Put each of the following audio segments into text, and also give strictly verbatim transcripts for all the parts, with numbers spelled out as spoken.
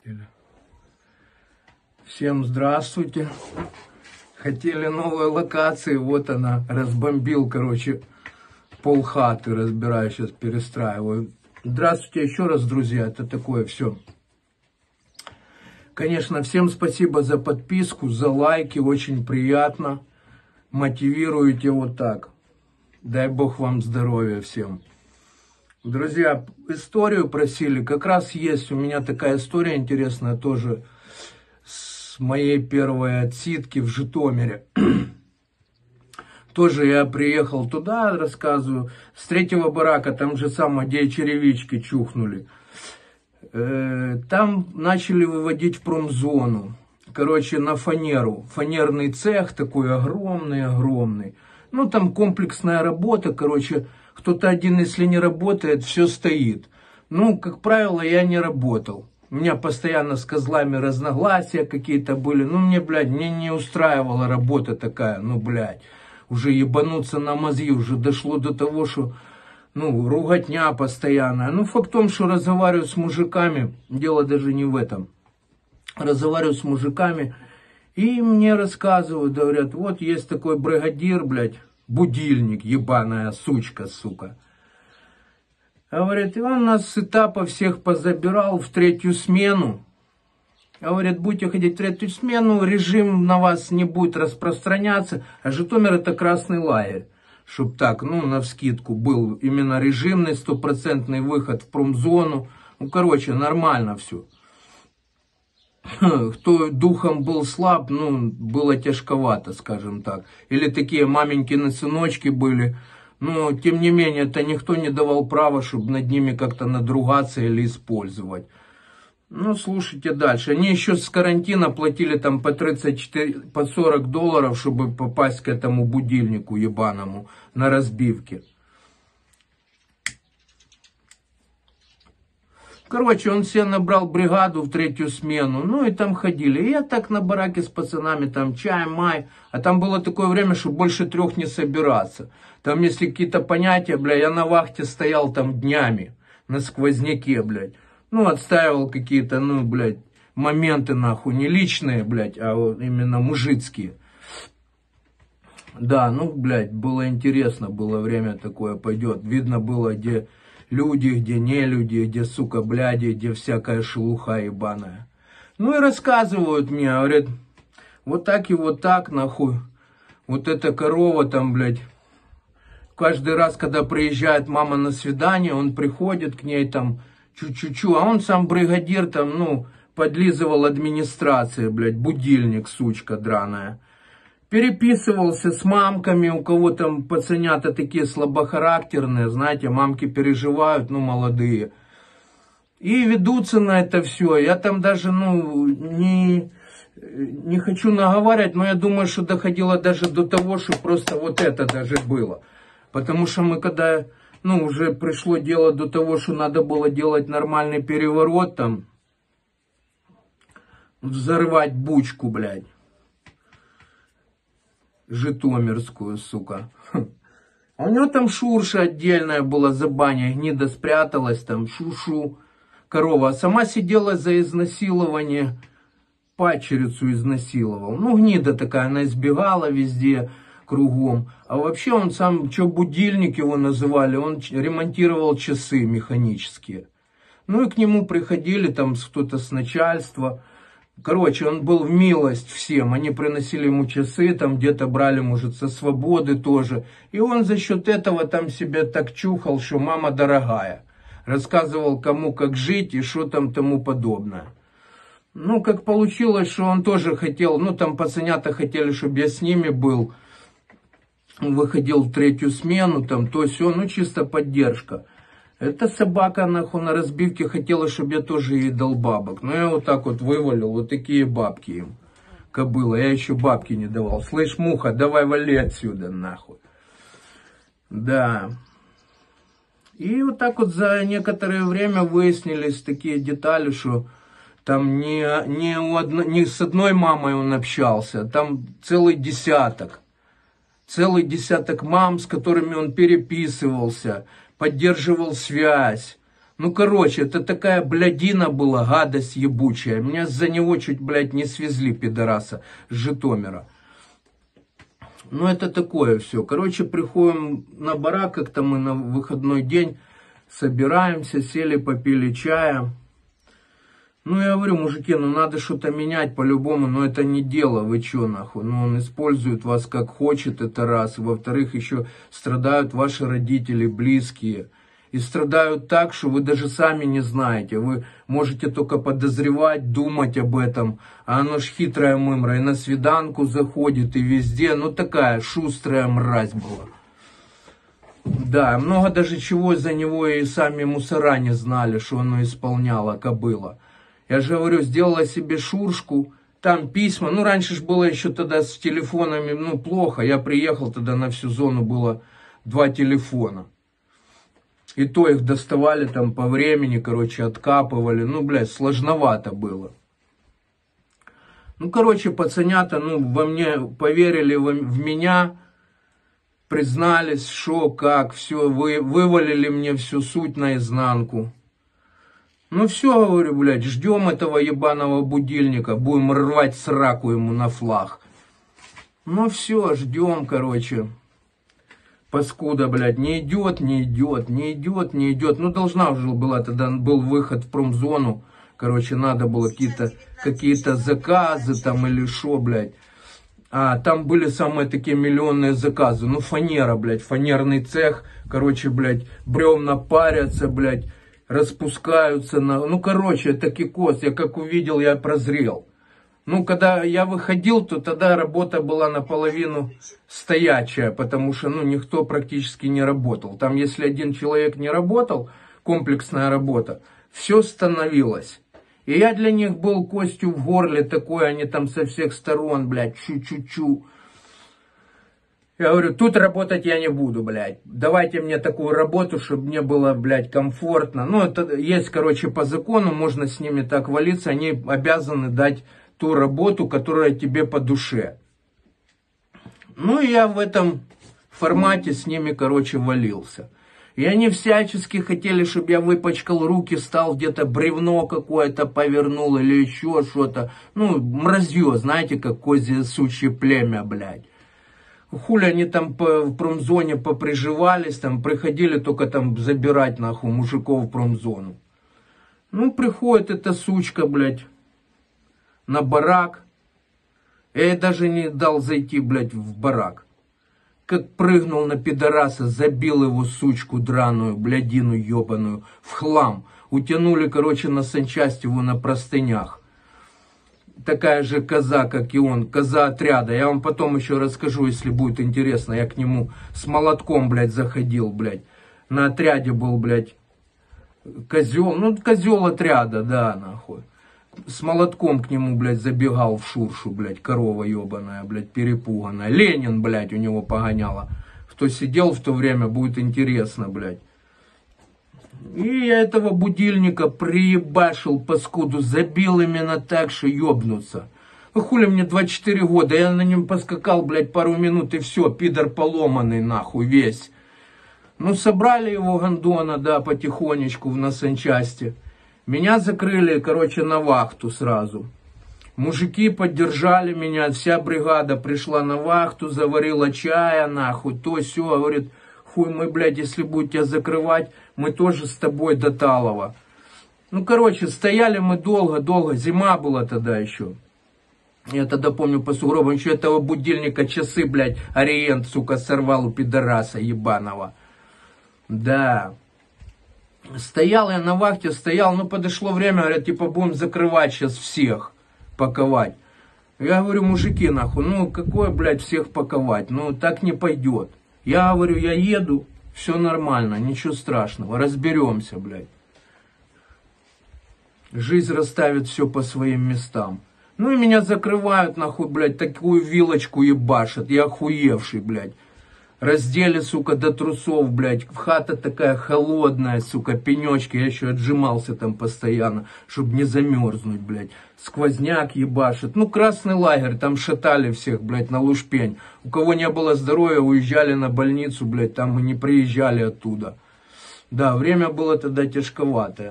хотели. Всем здравствуйте. Хотели новые локации, вот она, разбомбил, короче, полхаты, разбираю, сейчас перестраиваю. Здравствуйте еще раз, друзья, это такое все. Конечно, всем спасибо за подписку, за лайки, очень приятно. Мотивируете вот так. Дай Бог вам здоровья всем. Друзья, историю просили, как раз есть у меня такая история интересная тоже с моей первой отсидки в Житомире. Тоже я приехал туда, рассказываю, с третьего барака, там же самое, где черевички чухнули. Там начали выводить в промзону, короче, на фанеру. Фанерный цех такой огромный-огромный. Ну, там комплексная работа, короче, кто-то один, если не работает, все стоит. Ну, как правило, я не работал. У меня постоянно с козлами разногласия какие-то были. Ну, мне, блядь, мне не устраивала работа такая, ну, блядь. Уже ебануться на мозги, уже дошло до того, что, ну, руготня постоянная. Ну, факт в том, что разговариваю с мужиками, дело даже не в этом. Разговариваю с мужиками, и мне рассказывают, говорят, вот есть такой бригадир, блядь, будильник, ебаная сучка, сука. Говорит, и он нас с этапа всех позабирал в третью смену. Говорит, будете ходить в третью смену, режим на вас не будет распространяться. А Житомир это красный лагерь. Чтоб так, ну, навскидку был именно режимный, стопроцентный выход в промзону. Ну, короче, нормально все. Кто духом был слаб, ну, было тяжковато, скажем так. Или такие маменькины сыночки были. Но, тем не менее, это никто не давал права, чтобы над ними как-то надругаться или использовать. Ну, слушайте дальше. Они еще с карантина платили там по тридцать четыре, по сорок долларов, чтобы попасть к этому будильнику ебаному на разбивке. Короче, он себе набрал бригаду в третью смену, ну и там ходили. И я так на бараке с пацанами, там чай, май. А там было такое время, что больше трех не собираться. Там, если какие-то понятия, бля, я на вахте стоял там днями, на сквозняке, блядь. Ну, отстаивал какие-то, ну, блядь, моменты, нахуй, не личные, блядь, а вот именно мужицкие. Да, ну, блядь, было интересно, было время такое пойдет. Видно было, где люди, где не люди, где, сука, бляди, где всякая шелуха ебаная. Ну, и рассказывают мне, говорят, вот так и вот так, нахуй, вот эта корова там, блядь, каждый раз, когда приезжает мама на свидание, он приходит к ней там, чу-чу-чу, а он сам бригадир там, ну, подлизывал администрации, блядь, будильник, сучка драная. Переписывался с мамками, у кого там пацанята такие слабохарактерные, знаете, мамки переживают, ну, молодые. И ведутся на это все. Я там даже, ну, не, не хочу наговаривать, но я думаю, что доходило даже до того, что просто вот это даже было. Потому что мы когда... Ну, уже пришло дело до того, что надо было делать нормальный переворот там. Взорвать бучку, блядь. Житомирскую, сука. А у него там Шурша отдельная была за баней. Гнида спряталась там, шу-шу. Корова. А сама сидела за изнасилование. Падчерицу изнасиловал. Ну, гнида такая, она избегала везде. Кругом. А вообще он сам, что будильник его называли, он ремонтировал часы механические. Ну и к нему приходили там кто-то с начальства. Короче, он был в милость всем. Они приносили ему часы, там где-то брали, может, со свободы тоже. И он за счет этого там себя так чухал, что мама дорогая. Рассказывал, кому как жить и что там тому подобное. Ну, как получилось, что он тоже хотел, ну там пацанята хотели, чтобы я с ними был. Выходил в третью смену, там, то все, ну, чисто поддержка. Эта собака, нахуй, на разбивке хотела, чтобы я тоже ей дал бабок. Но я вот так вот вывалил, вот такие бабки им. Кобыла, я еще бабки не давал. Слышь, муха, давай вали отсюда, нахуй. Да. И вот так вот за некоторое время выяснились такие детали, что там не, не, у одно, не с одной мамой он общался, там целый десяток. Целый десяток мам, с которыми он переписывался, поддерживал связь. Ну, короче, это такая блядина была, гадость ебучая. Меня за него чуть, блядь, не свезли, пидораса, с Житомира. Ну, это такое все. Короче, приходим на барак, как-то мы на выходной день собираемся, сели, попили чая. Ну, я говорю, мужики, ну, надо что-то менять по-любому, но это не дело, вы чё, нахуй? Ну, он использует вас как хочет, это раз. И, во-вторых, еще страдают ваши родители, близкие. И страдают так, что вы даже сами не знаете. Вы можете только подозревать, думать об этом. А оно ж хитрая мымра. И на свиданку заходит, и везде. Ну, такая шустрая мразь была. Да, много даже чего за него и сами мусора не знали, что оно исполняло, кобыла. Я же говорю, сделала себе шуршку. Там письма. Ну, раньше ж было еще тогда с телефонами, ну, плохо. Я приехал, тогда на всю зону было два телефона. И то их доставали там по времени, короче, откапывали. Ну, блядь, сложновато было. Ну, короче, пацанята, ну, во мне поверили в, в меня, признались, что, как, все, вы, вывалили мне всю суть наизнанку. Ну, все, говорю, блядь, ждем этого ебаного будильника, будем рвать сраку ему на флаг. Ну, все, ждем, короче. Паскуда, блядь, не идет, не идет, не идет, не идет. Ну, должна уже была, тогда был выход в промзону. Короче, надо было какие-то какие-то заказы там или шо, блядь. А там были самые такие миллионные заказы. Ну, фанера, блядь, фанерный цех. Короче, блядь, бревна парятся, блядь, распускаются. На... Ну, короче, это кикос. Я как увидел, я прозрел. Ну, когда я выходил, то тогда работа была наполовину стоячая, потому что, ну, никто практически не работал. Там, если один человек не работал, комплексная работа, все становилось. И я для них был костью в горле такой, они там со всех сторон, блядь, чу-чу-чу. Я говорю, тут работать я не буду, блядь. Давайте мне такую работу, чтобы мне было, блядь, комфортно. Ну, это есть, короче, по закону, можно с ними так валиться, они обязаны дать ту работу, которая тебе по душе. Ну, и я в этом формате с ними, короче, валился. И они всячески хотели, чтобы я выпачкал руки, стал где-то бревно какое-то повернул или еще что-то. Ну, мразье, знаете, как козье сучье племя, блядь. Хули они там по, в промзоне поприживались, там приходили только там забирать, нахуй, мужиков в промзону. Ну, приходит эта сучка, блядь, на барак. Я ей даже не дал зайти, блядь, в барак. Как прыгнул на пидораса, забил его сучку драную, блядину ебаную, в хлам. Утянули, короче, на санчасть его на простынях. Такая же коза, как и он, коза отряда. Я вам потом еще расскажу, если будет интересно. Я к нему с молотком, блядь, заходил, блядь. На отряде был, блядь, козел. Ну, козел отряда, да, нахуй. С молотком к нему, блядь, забегал в шуршу, блядь, корова ебаная, блядь, перепуганная. Ленин, блядь, у него погоняла. Кто сидел в то время, будет интересно, блядь. И я этого будильника приебашил, паскуду, забил именно так, что ебнуться. Ну, хули мне двадцать четыре года, я на нем поскакал, блядь, пару минут и все, пидор поломанный, нахуй, весь. Ну, собрали его, гондона, да, потихонечку на санчасти. Меня закрыли, короче, на вахту сразу. Мужики поддержали меня, вся бригада пришла на вахту, заварила чая, нахуй, то все, говорит, хуй мы, блядь, если будут тебя закрывать, мы тоже с тобой до талого. Ну, короче, стояли мы долго-долго, зима была тогда еще. Я тогда помню по сугробам, еще этого будильника часы, блядь, ориент, сука, сорвал у пидораса ебаного. Да. Стоял я на вахте, стоял, ну, подошло время, говорят, типа, будем закрывать сейчас всех, паковать. Я говорю, мужики, нахуй, ну, какое, блядь, всех паковать, ну, так не пойдет. Я говорю, я еду, все нормально, ничего страшного, разберемся, блядь. Жизнь расставит все по своим местам. Ну, и меня закрывают, нахуй, блядь, такую вилочку ебашат, я охуевший, блядь. Раздели, сука, до трусов, блядь. Хата такая холодная, сука, пенечки. Я еще отжимался там постоянно, чтобы не замерзнуть, блядь. Сквозняк ебашит. Ну, красный лагерь, там шатали всех, блядь, на Лушпень. У кого не было здоровья, уезжали на больницу, блядь, там мы не приезжали оттуда. Да, время было тогда тяжковатое.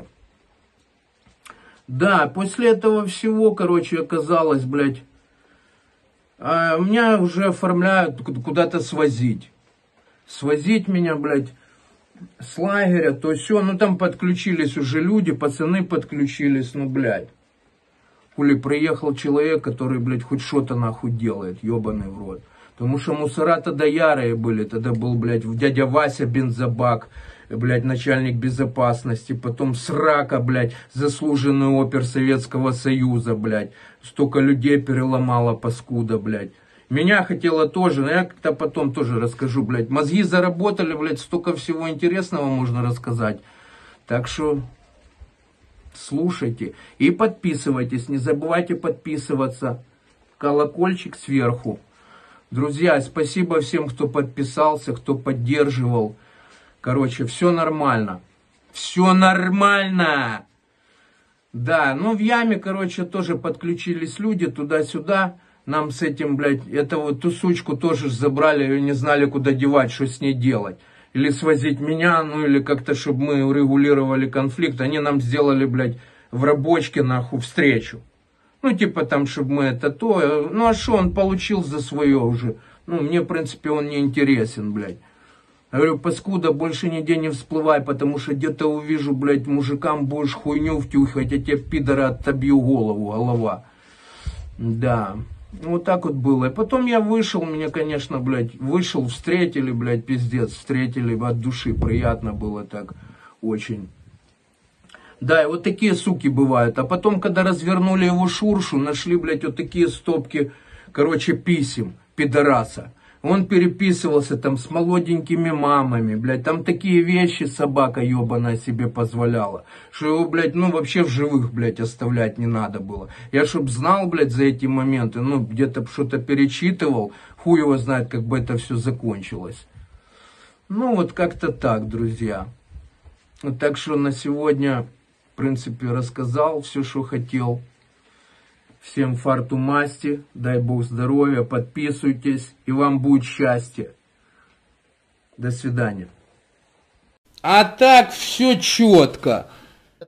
Да, после этого всего, короче, оказалось, блядь, а меня уже оформляют куда-то свозить. Свозить меня, блядь, с лагеря, то все. Ну, там подключились уже люди, пацаны подключились, ну, блядь. Хули приехал человек, который, блядь, хоть что-то нахуй делает, ебаный в рот. Потому что мусора тогда ярые были. Тогда был, блядь, дядя Вася бензобак, блядь, начальник безопасности. Потом Срака, блядь, заслуженный опер Советского Союза, блядь. Столько людей переломала паскуда, блядь. Меня хотела тоже, но я как-то потом тоже расскажу, блядь. Мозги заработали, блядь, столько всего интересного можно рассказать. Так что слушайте и подписывайтесь. Не забывайте подписываться. Колокольчик сверху. Друзья, спасибо всем, кто подписался, кто поддерживал. Короче, все нормально. Все нормально. Да, ну в яме, короче, тоже подключились люди туда-сюда. Нам с этим, блядь, эту вот ту сучку тоже забрали, ее не знали, куда девать, что с ней делать. Или свозить меня, ну или как-то, чтобы мы урегулировали конфликт. Они нам сделали, блядь, в рабочке, нахуй, встречу. Ну, типа там, чтобы мы это то. Ну, а что он получил за свое уже? Ну, мне, в принципе, он не интересен, блядь. Я говорю, паскуда, больше нигде не всплывай, потому что где-то увижу, блядь, мужикам будешь хуйню втюхать, а тебе, пидора, отобью голову, голова. Да. Вот так вот было. И потом я вышел, мне, конечно, блядь, вышел, встретили, блядь, пиздец, встретили от души, приятно было так, очень. Да, и вот такие суки бывают. А потом, когда развернули его шуршу, нашли, блядь, вот такие стопки, короче, писем, пидораса. Он переписывался там с молоденькими мамами, блядь, там такие вещи собака ебаная себе позволяла, что его, блядь, ну вообще в живых, блядь, оставлять не надо было. Я чтоб знал, блядь, за эти моменты, ну где-то что-то перечитывал, хуй его знает, как бы это все закончилось. Ну вот как-то так, друзья. Вот так что на сегодня, в принципе, рассказал все, что хотел. Всем фарту масти, дай Бог здоровья, подписывайтесь, и вам будет счастье. До свидания. А так все четко.